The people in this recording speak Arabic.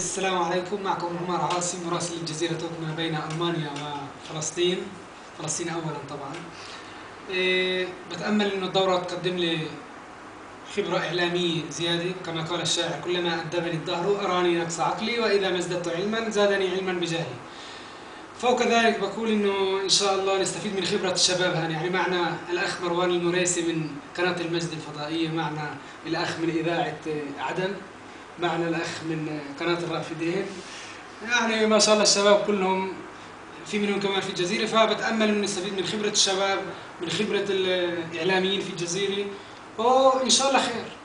السلام عليكم، معكم عمر عاصم مراسل الجزيرة توك ما بين ألمانيا وفلسطين. فلسطين أولا طبعا. بتأمل أن الدورة تقدم لي خبرة إعلامية زيادة، كما قال الشاعر: كلما أدبني الدهر أراني نقص عقلي، وإذا ما ازددت علما زادني علما بجهلي. فوق ذلك بقول إنه إن شاء الله نستفيد من خبرة الشباب هان، يعني معنا الأخ مروان المريسي من قناة المجد الفضائية، معنا الأخ من إذاعة عدن، معنا الأخ من قناة الرافدين. يعني ما شاء الله الشباب كلهم، في منهم كمان في الجزيرة، فبتأمل إنه نستفيد من خبرة الشباب، من خبرة الإعلاميين في الجزيرة، وإن شاء الله خير.